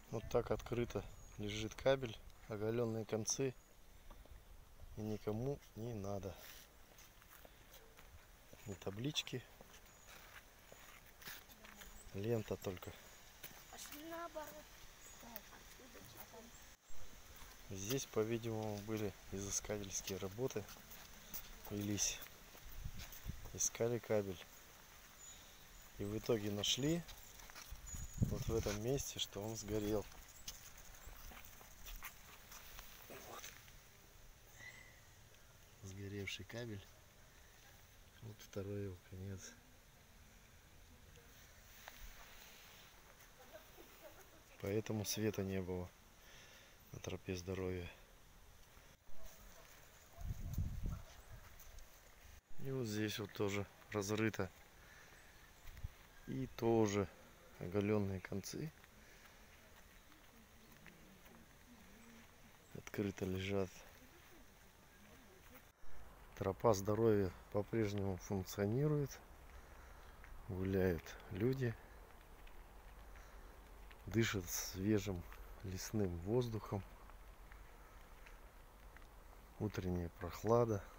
Вот так открыто лежит кабель, оголенные концы, и никому не надо. Ни таблички, лента только. Здесь, по-видимому, были изыскательские работы, велись, искали кабель. И в итоге нашли вот в этом месте, что он сгорел. Вот. Сгоревший кабель. Вот второй его конец. Поэтому света не было на тропе здоровья. И вот здесь вот тоже разрыто. И тоже оголенные концы. Открыто лежат. Тропа здоровья по-прежнему функционирует. Гуляют люди. Дышат свежим лесным воздухом. Утренняя прохлада.